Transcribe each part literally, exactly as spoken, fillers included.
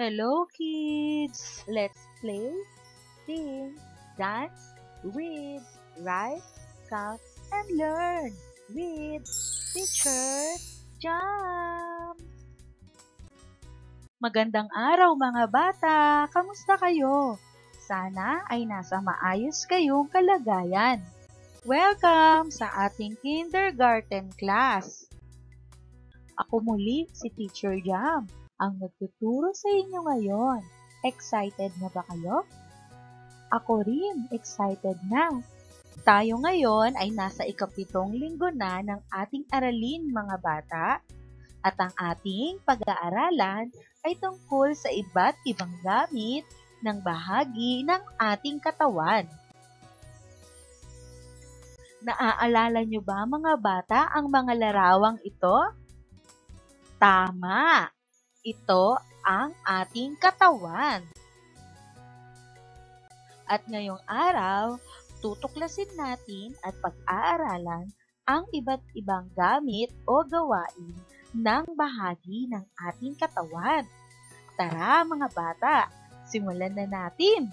Hello kids! Let's play, sing, dance, read, write, count, and learn with Teacher Jam! Magandang araw mga bata! Kamusta kayo? Sana ay nasa maayos kayong kalagayan. Welcome sa ating kindergarten class! Ako muli si Teacher Jam, ang magtuturo sa inyo ngayon. Excited na ba kayo? Ako rin, excited na. Tayo ngayon ay nasa ikapitong linggo na ng ating aralin mga bata, at ang ating pag-aaralan ay tungkol sa iba't ibang gamit ng bahagi ng ating katawan. Naaalala nyo ba mga bata ang mga larawang ito? Tama! Ito ang ating katawan. At ngayong araw, tutuklasin natin at pag-aaralan ang iba't ibang gamit o gawain ng bahagi ng ating katawan. Tara mga bata, simulan na natin!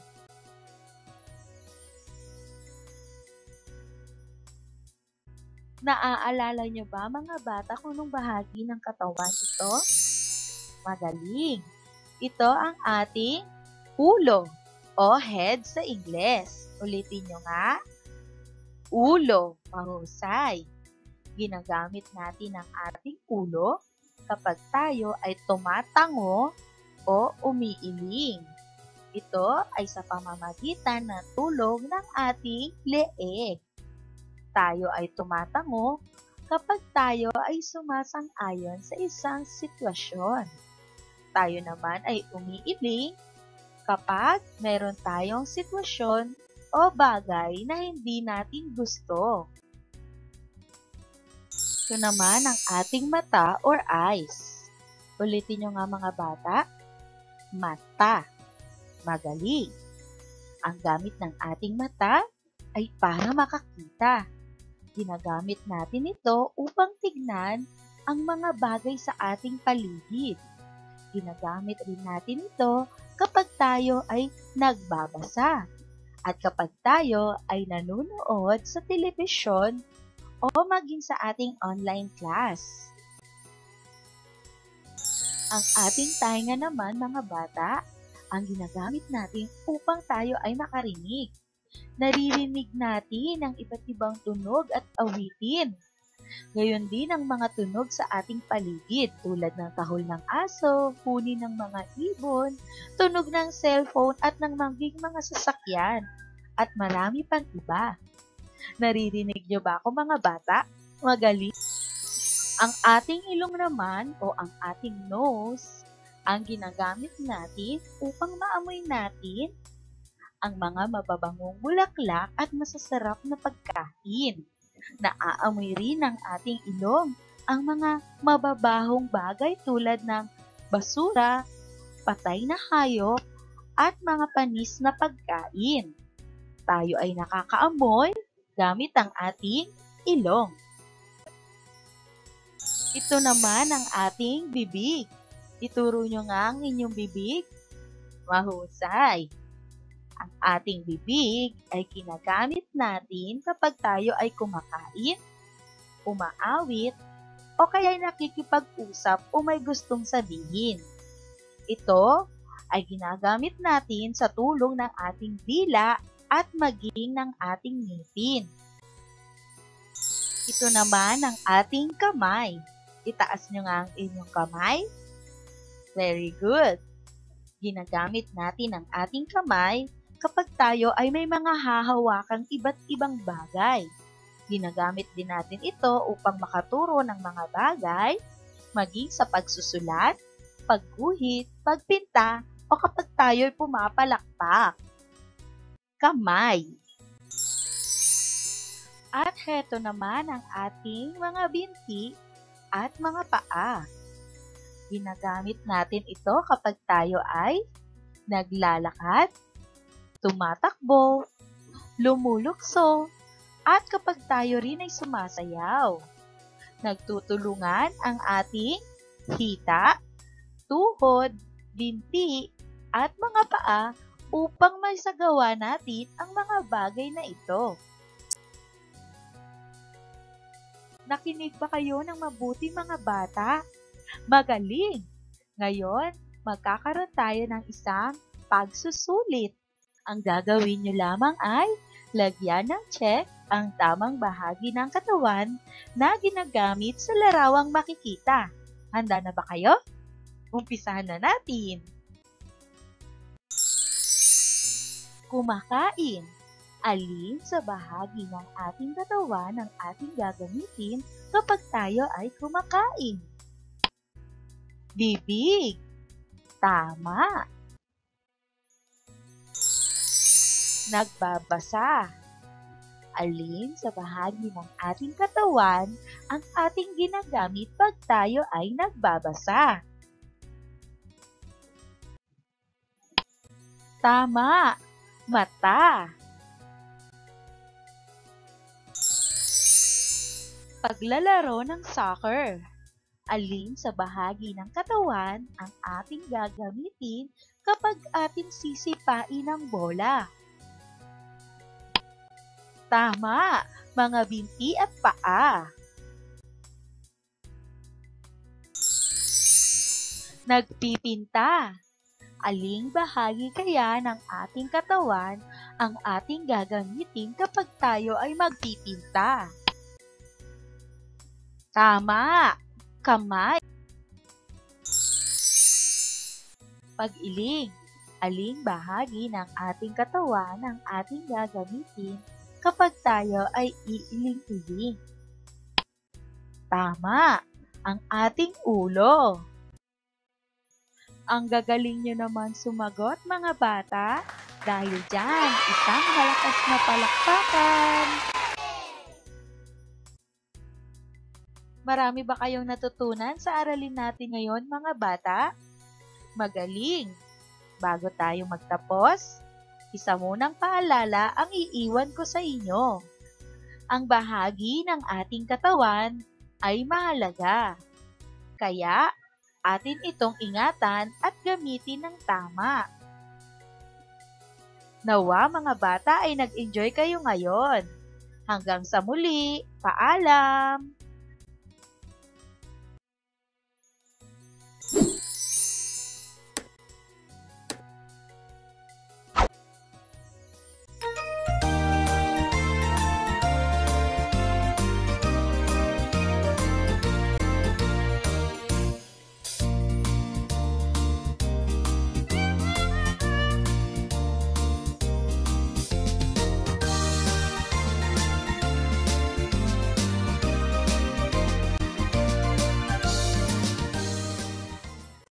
Naaalala nyo ba mga bata kung anong bahagi ng katawan ito? Magaling! Ito ang ating ulo o head sa Ingles. Ulitin nyo nga. Ulo. Mahusay. Ginagamit natin ang ating ulo kapag tayo ay tumatango o umiiling. Ito ay sa pamamagitan ng tulong ng ating leeg. Tayo ay tumatango kapag tayo ay sumasang-ayon sa isang sitwasyon. Tayo naman ay umiiling kapag mayroon tayong sitwasyon o bagay na hindi natin gusto. Ito naman ang ating mata or eyes. Ulitin nyo nga mga bata. Mata. Magaling. Ang gamit ng ating mata ay para makakita. Ginagamit natin ito upang tignan ang mga bagay sa ating paligid. Ginagamit rin natin ito kapag tayo ay nagbabasa at kapag tayo ay nanonood sa telebisyon o maging sa ating online class. Ang ating tainga naman mga bata, ang ginagamit natin upang tayo ay makarinig. Naririnig natin ang iba't ibang tunog at awitin. Gayon din ang mga tunog sa ating paligid tulad ng tahol ng aso, huni ng mga ibon, tunog ng cellphone at ng maging mga sasakyan, at marami pang iba. Naririnig nyo ba ako mga bata? Magaling! Ang ating ilong naman o ang ating nose, ang ginagamit natin upang maamoy natin ang mga mababangong bulaklak at masasarap na pagkain. Naaamoy rin ng ating ilong ang mga mababahong bagay tulad ng basura, patay na hayop, at mga panis na pagkain. Tayo ay nakakaamoy gamit ang ating ilong. Ito naman ang ating bibig. Ituro nyo nga ang inyong bibig. Mahusay! Ang ating bibig ay ginagamit natin kapag tayo ay kumakain, umaawit, o kaya nakikipag-usap o may gustong sabihin. Ito ay ginagamit natin sa tulong ng ating dila at maging ng ating ngipin. Ito naman ang ating kamay. Itaas nyo nga ang inyong kamay. Very good. Ginagamit natin ang ating kamay kapag tayo ay may mga hahawakang iba't ibang bagay. Ginagamit din natin ito upang makaturo ng mga bagay, maging sa pagsusulat, pagguhit, pagpinta, o kapag tayo ay pumapalakpak. Kamay. At heto naman ang ating mga binti at mga paa. Ginagamit natin ito kapag tayo ay naglalakad, tumatakbo, lumulukso, at kapag tayo rin ay sumasayaw. Nagtutulungan ang ating hita, tuhod, binti, at mga paa upang maisagawa natin ang mga bagay na ito. Nakinig ba kayo ng mabuti mga bata? Magaling! Ngayon, magkakaroon tayo ng isang pagsusulit. Ang gagawin nyo lamang ay lagyan ng check ang tamang bahagi ng katawan na ginagamit sa larawang makikita. Handa na ba kayo? Umpisahan na natin! Kumakain. Alin sa bahagi ng ating katawan ang ating gagamitin kapag tayo ay kumakain? Bibig. Tama. Nagbabasa. Alin sa bahagi ng ating katawan ang ating ginagamit pag tayo ay nagbabasa? Tama. Mata. Paglalaro ng soccer. Alin sa bahagi ng katawan ang ating gagamitin kapag ating sisipain ang bola? Tama, mga binti at paa. Nagpipinta. Aling bahagi kaya ng ating katawan ang ating gagamitin kapag tayo ay magpipinta? Tama, kamay. Pag-iling. Aling bahagi ng ating katawan ang ating gagamitin kapag tayo ay iiling-iling? Tama, ang ating ulo. Ang gagaling nyo naman sumagot mga bata. Dahil dyan, isang malakas na palakpakan. Marami ba kayong natutunan sa aralin natin ngayon mga bata? Magaling! Bago tayo magtapos, isa munang paalala ang iiwan ko sa inyo. Ang bahagi ng ating katawan ay mahalaga. Kaya, atin itong ingatan at gamitin ng tama. Nawa mga bata ay nag-enjoy kayo ngayon. Hanggang sa muli, paalam!